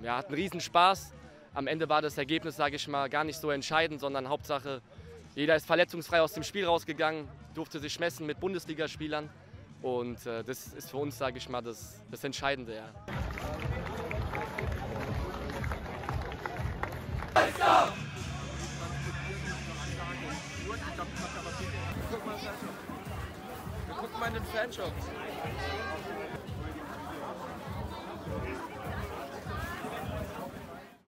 ja, hatten riesen Spaß. Am Ende war das Ergebnis, sage ich mal, gar nicht so entscheidend, sondern Hauptsache, jeder ist verletzungsfrei aus dem Spiel rausgegangen, durfte sich messen mit Bundesligaspielern. Und das ist für uns, sage ich mal, das Entscheidende. Ja. Wir gucken mal in den Fanshop.